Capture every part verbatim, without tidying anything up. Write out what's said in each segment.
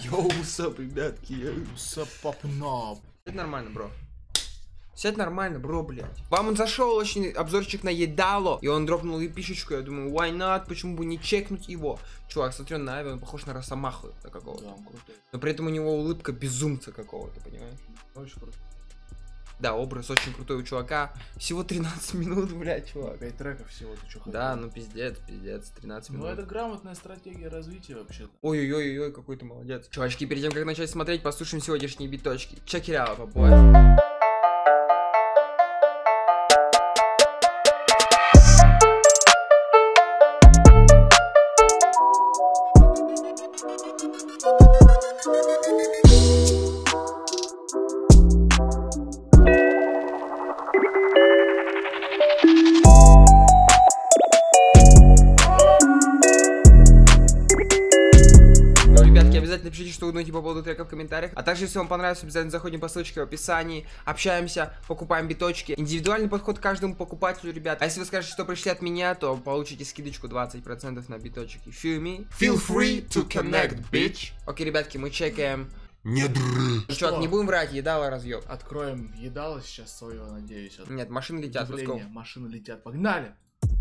Йоу, сап, ребятки, йоу. Сапапнап. Это нормально, бро. Все это нормально, бро, блядь. Вам он зашел очень обзорчик на Едало, и он дропнул пишечку, я думаю, why not, почему бы не чекнуть его? Чувак, смотри, на Ави, он похож на Росомаху на какого-то. Да, он крутой. Но при этом у него улыбка безумца какого-то, понимаешь? Очень круто. Да, образ очень крутой у чувака. Всего тринадцать минут, блядь, чувак. пять треков всего, ты чё хотел? Да, ну пиздец, пиздец, тринадцать минут. Ну это грамотная стратегия развития вообще-то. Ой-ой-ой-ой, какой ты молодец. Чувачки, перед тем, как начать смотреть, послушаем сегодняшние биточки. Check it out, boy. Обязательно пишите, что вы думаете по поводу трека в комментариях. А также, если вам понравилось, обязательно заходим по ссылочке в описании, общаемся, покупаем биточки. Индивидуальный подход к каждому покупателю, ребят. А если вы скажете, что пришли от меня, то получите скидочку двадцать процентов на биточки. Feel me? Feel free to connect, bitch. Окей, ребятки, мы чекаем. Не дры. Ну, чувак, не будем врать, Едало разъеб. Откроем Едало сейчас свое, надеюсь. От... Нет, машины летят, let's go. Машины летят, погнали.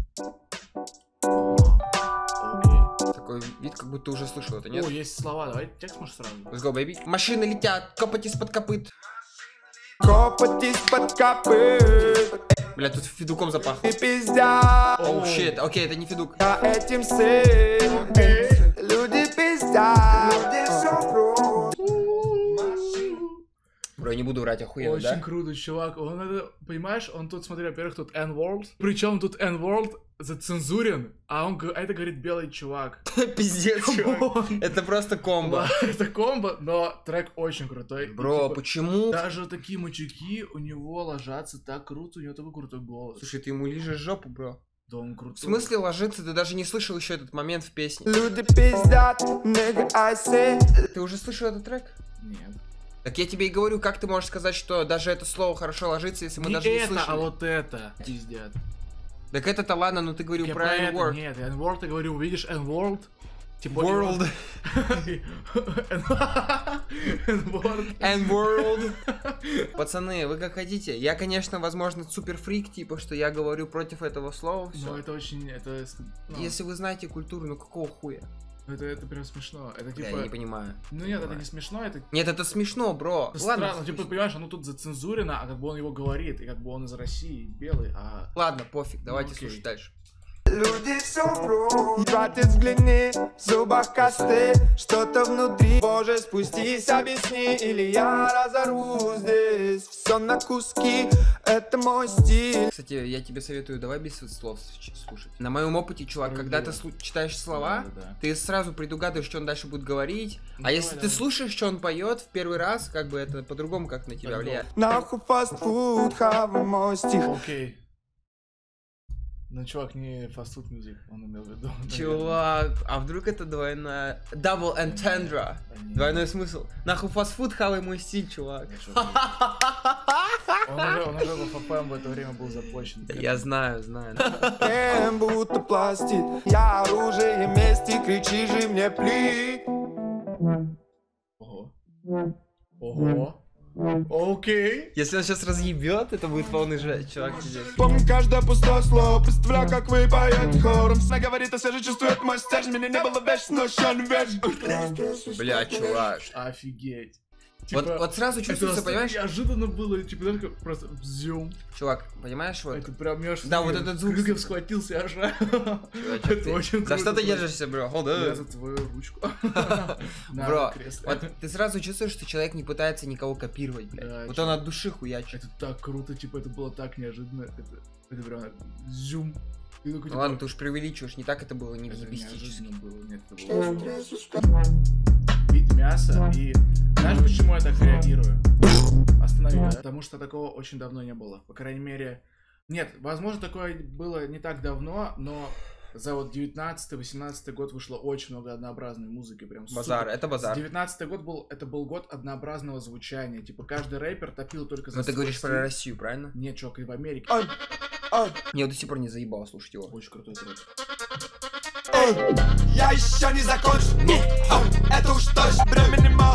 Окей. Такой вид, как будто уже слышал это, нет? О, есть слова, давай текст можешь сразу. Let's go, baby. Машины летят, копать из-под копыт. Копать из-под копыт. Бля, тут фидуком запахло. И пиздят. Оу, щит, окей, это не фидук. Я этим сын. Люди пиздят. Люди все врут. Бро, я не буду врать, охуенно, Очень да? круто, чувак. Он это, понимаешь, он тут, смотри, во-первых, тут N-World. Причем тут N-World зацензурен, а он а это говорит белый чувак. Пиздец, чувак. Это просто комбо. Это комбо, но трек очень крутой. Бро, И, типа, почему? даже такие мужики у него ложатся так круто, у него такой крутой голос. Слушай, ты ему лижешь жопу, бро. Да он крутой. В смысле ложиться? Ты даже не слышал еще этот момент в песне. Люди пиздят. Nigga, I say. Ты уже слышал этот трек? Нет. Так я тебе и говорю, как ты можешь сказать, что даже это слово хорошо ложится, если мы Не даже не это, слышали? а вот это. Пиздят. Так это-то ладно, но ты говорил Я про про это, N-word. нет, N-World, я говорю, увидишь N-World. Типа World. N-World. N-World. Пацаны, вы как хотите. Я, конечно, возможно, супер фрик, типа, что я говорю против этого слова. Но Все. это очень, это... ну, Если вы знаете культуру, ну какого хуя? Это, это прям смешно. Это Бля, типа... я не понимаю. Ну Не нет, это понимаю. не смешно, это... Нет, это смешно, бро. это Ладно, странно, типа, понимаешь, оно тут зацензурено, а как бы он его говорит, и как бы он из России, белый, а... ладно, пофиг, давайте окей. слушать дальше. Люди все врут. Братец, взгляни, в зубах косты. Что-то внутри. Боже, спустись, объясни, или я разорву здесь. Все на куски, это мой стиль. Кстати, я тебе советую, давай без слов слушать. На моем опыте, чувак, когда ты слу- читаешь слова, Да, да, да. ты сразу предугадываешь, что он дальше будет говорить. Ну, а если давай, ты давай. слушаешь, что он поет в первый раз, как бы это по-другому как на тебя По-другому. влияет. Нахуй фастфуд, хавай мой стих. Окей. Ну, чувак, не фастфуд мюзик, он имел в виду. наверное. Чувак, а вдруг это двойная... Double entendre. Да не. Двойной смысл. Нахуй фастфуд, хавай мой стиль, чувак. Не, чувак, Он уже, он уже в эф эф эм в это время был запущен. Да я знаю, знаю. Эм, будто пластик. Я оружие мести, кричи же мне пли. Ого. Ого. Окей. Если он сейчас разъебет, это будет полный жесть, чувак, пиздец. Помню каждое пустое слово, представляю, как вы поете хором. Сна говорит, а свежий чувствует мой стержень. Меня не было вечно, но еще не вечно. Бля, чувак. Офигеть. Вот, Типа, вот сразу чувствуется, это понимаешь? неожиданно было, типа, знаешь, как просто взюм. Чувак, понимаешь, вот... Это прям, я аж Да, смотрю, вот этот звук. Как я схватился, аж. Чувачек, Это ты- очень За круто что ты просто. держишься, бро? Hold Я up. за твою ручку. На Бро, кресле. вот ты сразу чувствуешь, что человек не пытается никого копировать, блядь. Да, вот чувак. он от души хуячит. Это так круто, типа, это было так неожиданно. Это, это прям зюм. Ты такой, Ну типа, ладно, ты уж преувеличиваешь, не так это было, не это въебистически. неожиданно было. Нет, это было бит мясо. И знаешь, почему я так реагирую? Останови, да? Потому что такого очень давно не было. По крайней мере... Нет, возможно, такое было не так давно, но за вот девятнадцатый-восемнадцатый год вышло очень много однообразной музыки. Прям Базар, супер. это базар. девятнадцатый год был, это был год однообразного звучания. Типа каждый рэпер топил только за Но ты свой говоришь стиль. про Россию, правильно? Нет, чувак, и в Америке. Ай, ай, Мне до сих пор не заебало слушать его. Очень крутой трек. эй. Я еще не закончил, не, а, это уж точно. Времени мало.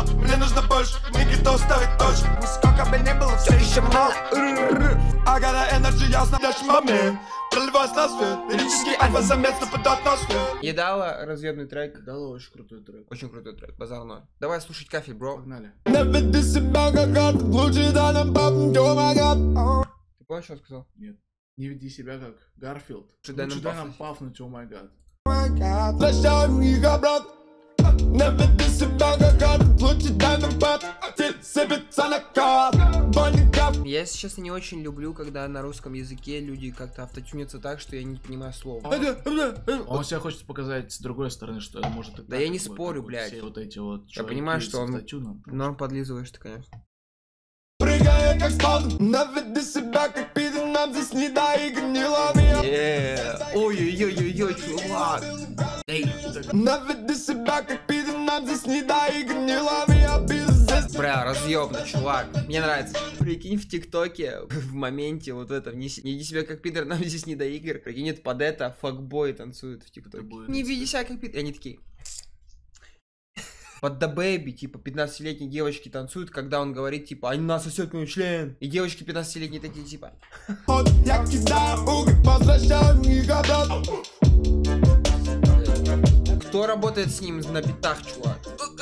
прекрасно наш момент. Проливаясь на свет, лирический альфа-самец нападает на свет. Едала разъемный трек. Дало очень крутой трек. Очень крутой трек, базар ноль. Давай слушать кафель, бро. Погнали. Не веди себя как гад, лучше дай нам папу, о май гад. Ты понял, что он сказал? Нет. Не веди себя как Гарфилд. Лучше дай нам Лучше дай нам пафнуть. пафнуть, о май гад. Прощаем их обратно. Не веди себя как гад, лучше дай нам папу, сыпется на кат. Больный кап. Я, если честно, не очень люблю, когда на русском языке люди как-то автотюнятся так, что я не понимаю слов. Он себя хочет показать с другой стороны, что он может... и Да так, я не как бы, спорю, как вот блядь. Все вот эти вот Я чуваки понимаю, с что он- автотюном. Норм подлизываешь ты, конечно. Прыгая как спал, не веди себя как пидор, нам здесь не до игр, не лови. Ой-ой-ой-ой, чувак. Эй, Не веди себя как пидор, нам здесь не до игр, не лови, а пиздец. бля, разъемно, чувак. Мне нравится. Прикинь, в ТикТоке, в моменте вот это, не, с- не веди себя как пидор, нам здесь не до игр. Прикинь, это под это факбои танцуют в ТикТоке. будет Не веди себя как пидор. И они такие... Под The Baby, типа, пятнадцатилетние девочки танцуют, когда он говорит, типа, они нас сосет мой член. И девочки пятнадцатилетние такие, типа... Вот я кидаю уголь, возвращаю их обратно. Кто работает с ним на битах, чувак?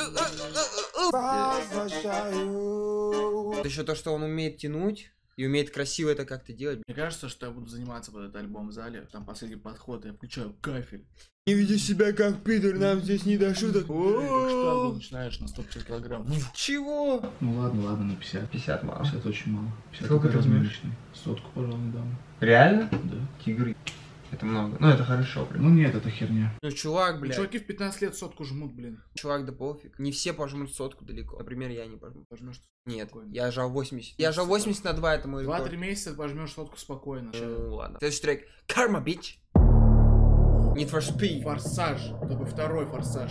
Возвращаю. Это еще то, что он умеет тянуть и умеет красиво это как-то делать. Мне кажется, что я буду заниматься под этот альбом в зале. Там последний подход, я включаю кафель. Не веди себя как Питер, нам здесь не до шуток. Как штангу начинаешь на сто пятьдесят килограмм. Чего? Ну ладно, ладно, на пятьдесят. пятьдесят мало. пятьдесят очень мало. пятьдесят Сколько ты возьмешь? разминочный. Сотку, пожалуй, дам. Реально? Да. Тигры. Это много. Ну, это хорошо, блин. Ну нет, это херня. Ну, чувак, Ну, блядь. чуваки в пятнадцать лет сотку жмут, блин. Чувак, да пофиг. Не все пожмут сотку далеко. Например, я не пожму. Пожмешь Нет, спокойно. я жал восемьдесят. Я жал восемьдесят на два, это мой рекорд. Два-три месяца пожмешь сотку спокойно. Ну, ладно. Следующий трек. Karma, bitch. Need for Speed. Форсаж. Такой второй форсаж.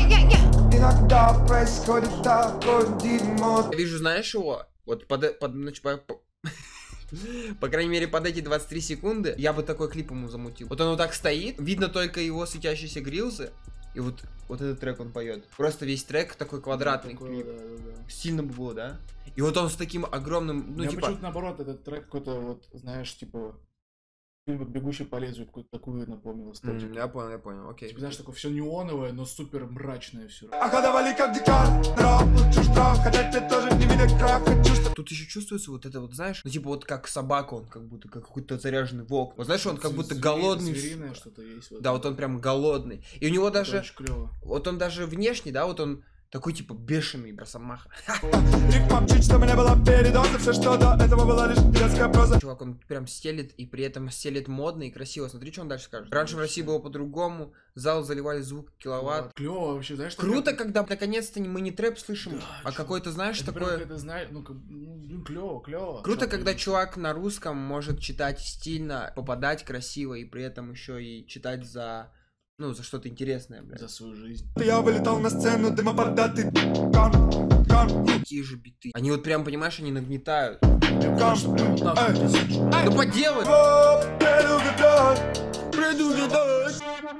Иногда происходит такое дерьмо. Я вижу, знаешь его? Вот под... э- под ну, типа, по... По крайней мере, под эти двадцать три секунды я бы такой клип ему замутил. Вот он вот так стоит, видно только его светящиеся грилзы, и вот, вот этот трек он поет. Просто весь трек такой квадратный Такой, клип. да, да, да. Сильно бы было, да? И вот он с таким огромным, ну Я типа... почему-то наоборот, этот трек какой-то вот, знаешь, типа... фильм «Бегущий по лезвию» какую-то такую напомнил эстетику. М, я понял, я понял, окей. Типа, знаешь, такое все неоновое, но супер мрачное все. Охадовали как дикарь, дров, лучше штраф, хотя тебе тоже не видать крах, хочу, что... Тут еще чувствуется вот это вот, знаешь, ну типа вот как собака, он как будто как какой-то заряженный волк. Вот знаешь, он как будто голодный. Звериное что-то есть. Да, вот он прям голодный. И у него Это даже, очень клево. вот он даже внешне, да, вот он такой типа бешеный, росомаха. Рифма чуть, что мне было передано, все, что до этого было лишь детская проза. Чувак, он прям стелит, и при этом стелит модно и красиво. Смотри, что он дальше скажет. Раньше в России было по-другому, зал заливали звук киловатт. Клево вообще, знаешь, Круто, когда наконец-то мы не трэп слышим, Да, а чё? какой-то, знаешь, это такое... прям, это знаешь, ну, как, ну, блин, клево, клево. Круто, Чё, когда блин. чувак на русском может читать стильно, попадать красиво и при этом еще и читать за, ну, за что-то интересное, блядь. За свою жизнь. Я вылетал на сцену, дымоподатый кан, кан, Какие же биты. Они вот прям, понимаешь, они нагнетают. кан, эй, эй. Ну поделать! О, предугадать, предугадать.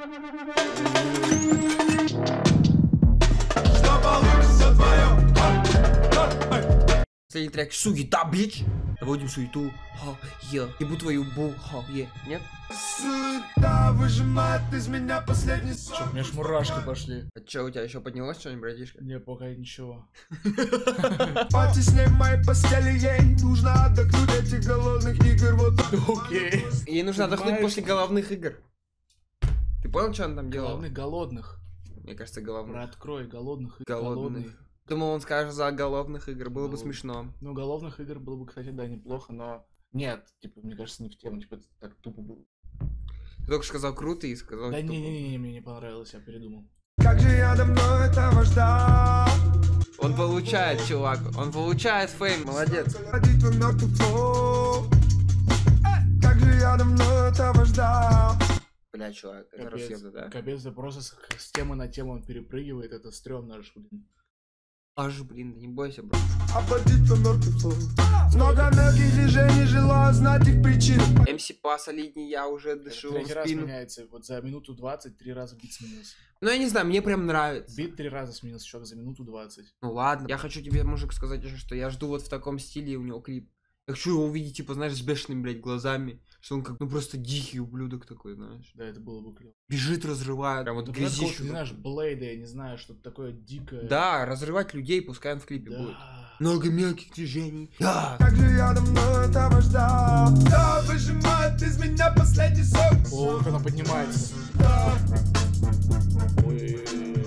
Что получится вдвоем? Кан, кан, эй. Последний трек суета, бич. Вводим суету. Ха, е. Ебу твою бу. Ха, е. Нет? Суета выжимает из меня последний Чё, сок. у меня ж мурашки пошли. А чё, у тебя еще поднялось что-нибудь, братишка? Не, пока ничего. Потесней моей постели, ей нужно отдохнуть от этих голодных игр. Вот Окей. Ей нужно отдохнуть Понимаешь? после головных игр. Ты понял, что он там делал? Главных голодных. Мне кажется, головных. Открой, голодных. и Голодных. голодный. Думал, он скажет за головных игр, было бы Голодных. смешно. Ну, головных игр было бы, кстати, да, неплохо, но... Нет, типа, мне кажется, не в тему, типа, это так тупо было. Ты только что сказал круто и сказал Да тупо. не-не-не, мне не понравилось, я передумал. как же я давно этого ждал. Он получает, чувак, он получает фейм, молодец. Ради твой мертвый флоу. Эй, как же я давно этого ждал. Бля, чувак, это Капец, разъемно, да? капец, да просто с, с темы на тему он перепрыгивает, это стрёмно аж, блин. Аж, блин, да не бойся, бро. Ободить твой мертвый флоу. Много мелких движений, желаю знать их причины. МС посолидней, я уже дышу в Третий раз спину. меняется, вот за минуту двадцать три раза бит сменился. Ну, я не знаю, мне прям нравится. Бит три раза сменился, человек за минуту двадцать. Ну ладно, я хочу тебе, мужик, сказать еще, что я жду вот в таком стиле у него клип. Я хочу его увидеть, типа, знаешь, с бешеными, блядь, глазами. Что он как, ну, просто дикий ублюдок такой, знаешь. Да, это было бы клево. Бежит, разрывает. Прям вот Ну, грязищу. не знаешь, Блейда, я не знаю, что-то такое дикое. Да, разрывать людей, пускай он в клипе Да. будет. Много мелких движений. Да. Как же я давно этого ждал. Да, выжимает из меня последний сок. О, как она поднимается. Да. Ой-ой-ой.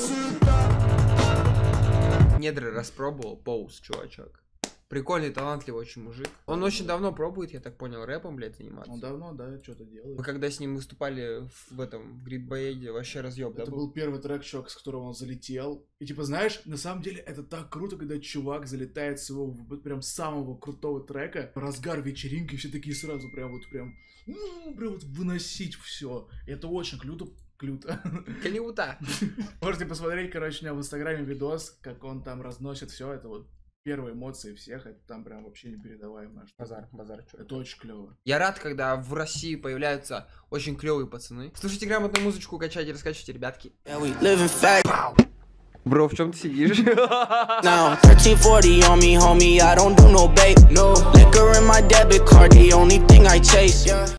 Недры распробовал, Поус, чувачок. Прикольный, талантливый очень мужик. Он очень давно пробует, я так понял, рэпом, блядь, заниматься. Он давно, да, что-то делает. Вы когда с ним выступали в этом, в Грибоеде, вообще разъеб, да, Это был? был первый трек, чувак, с которого он залетел. И типа, знаешь, на самом деле это так круто, когда чувак залетает с его вот прям самого крутого трека, разгар вечеринки, все такие сразу прям вот прям, ну, прям вот выносить все. Это очень круто. Клюта. Клюта. Можете посмотреть, короче, у меня в инстаграме видос, как он там разносит все. Это вот первые эмоции всех, это там прям вообще непередаваемое. Базар, базар, чё. Это очень клево. Я рад, когда в России появляются очень клевые пацаны. Слушайте грамотную музычку, качайте, раскачивайте, ребятки. Бро, в чем ты сидишь? Now thirteen forty on me, homie. I don't do no bait. No liquor in my debit card. The only thing I chase.